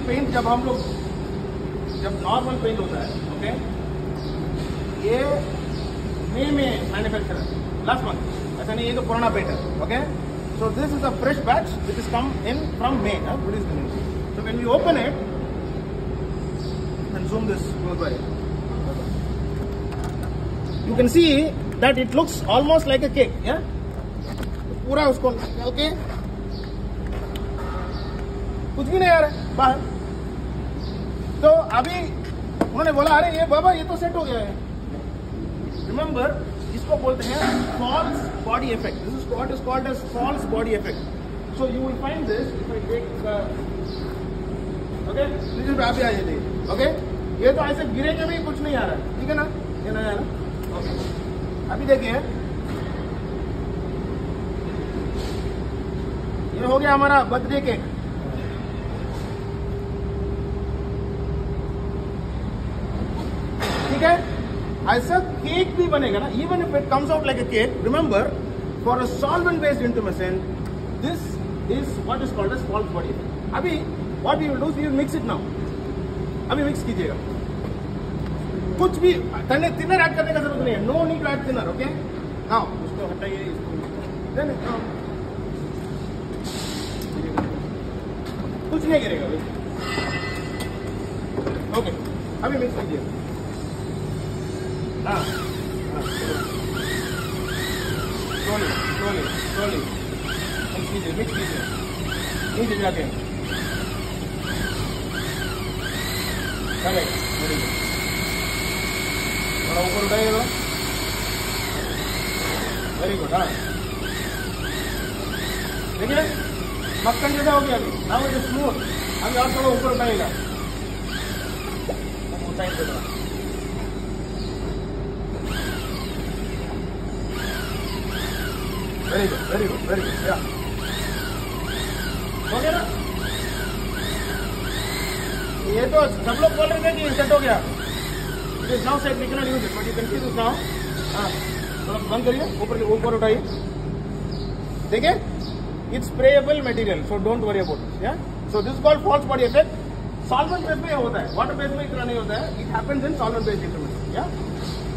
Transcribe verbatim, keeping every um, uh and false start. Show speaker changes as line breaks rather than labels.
Paint जब हम लोग जब नॉर्मल पेंट होता है, ओके, ये मई में मैन्युफैक्चर है, लास्ट मंथ, ऐसा नहीं ये तो पुराना पेंट है, okay. So this is a fresh batch which is come in from May, produced in May. So when we open it and zoom this close by, you can see that it looks almost like a cake, yeah. पूरा उसको okay, कुछ भी नहीं आ रहा है बाहर. तो अभी उन्होंने बोला अरे ये बाबा ये तो सेट हो गया है. रिमेंबर, इसको बोलते हैं false body effect. This is what is called as false body effect. So you will find this if I take okay, नीचे पे आप ही आ जाइए, ओके. ये तो ऐसे गिरे के भी कुछ नहीं आ रहा है, ठीक है ना, ये नहीं आ रहा, ओके. अभी देखिए ये हो गया हमारा बर्थडे केक. ठीक है, ऐसा केक भी बनेगा ना, even if it comes out like a cake. Remember, for a solvent based intermission, this is what is called as false body effect. अभी what you will do, you will mix it now. अभी mix कीजिएगा, कुछ भी thinner add करने का जरूरत नहीं है. No need to add thinner, okay. Now उसको हटाइए, इसको देन कुछ नहीं गिरेगा, ओके. अभी मिक्स कीजिए. हाँ स्लोली स्लोली स्लोली मिक्स कीजिए, मिक्स कीजिए, नीचे जाके. Correct, very good. थोड़ा ऊपर उठाइएगा, वेरी गुड. हाँ देखिए मक्खन जैसा हो गया अभी. Now it is smooth. अभी और थोड़ा ऊपर उठाइएगा, साइड पे थोड़ा. Very good, very good, very good. या हो गया ना. ये तो सब लोग बोल रहे थे कि सेट हो गया. It is now set, we can not use it, but you can see this now. हाँ थोड़ा बंद करिए, ऊपर ऊपर उठाइए. देखिए, it's sprayable material, so don't worry about this. Yeah so this called false body effect. Solvent base में होता है, वाटर बेस में इतना नहीं होता है. It happens in solvent based intermediate. या